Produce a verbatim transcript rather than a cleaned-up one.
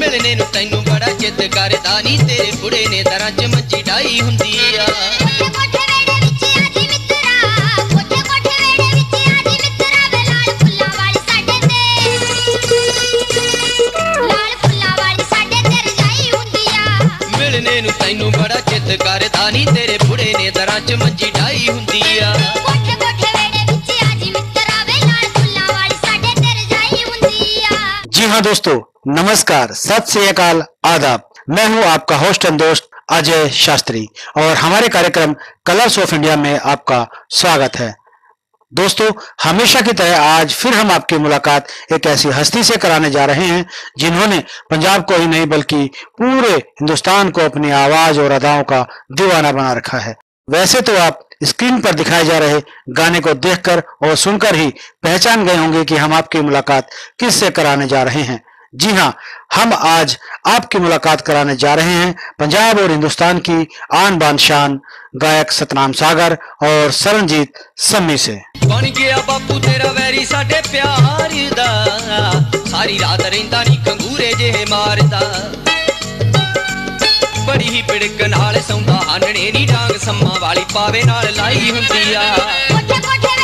मिलने नूं तैनूं बड़ा चित करदा नी तेरे बुढ़े ने दरां च मंजी डाई हुंदी आ। मिलने नूं तैनूं बड़ा चित करदा नी तेरे बुढ़े ने दरां च मंजी डाई हुंदी आ। जी हाँ दोस्तों, नमस्कार, सत श्री अकाल, आदाब। मैं हूँ आपका होस्ट एंड दोस्त अजय शास्त्री और हमारे कार्यक्रम कलर्स ऑफ इंडिया में आपका स्वागत है। दोस्तों, हमेशा की तरह आज फिर हम आपकी मुलाकात एक ऐसी हस्ती से कराने जा रहे हैं जिन्होंने पंजाब को ही नहीं बल्कि पूरे हिंदुस्तान को अपनी आवाज और अदाओं का दीवाना बना रखा है। वैसे तो आप स्क्रीन पर दिखाए जा रहे गाने को देखकर और सुनकर ही पहचान गए होंगे कि हम आपकी मुलाकात किससे कराने जा रहे हैं। जी हाँ, हम आज आपकी मुलाकात कराने जा रहे हैं पंजाब और हिंदुस्तान की आन बान शान गायक सतनाम सागर और सरनजीत सम्मी से। बन गया बापू तेरा वैरी साडे प्यार दा, सारी रात रहिंदा नी कंगूरे जेहे मारदा। बड़ी ही पिड़क नाल सौंदा हानने नी डांग सम्मा वाली पावे नाल लाई हुंदी आ।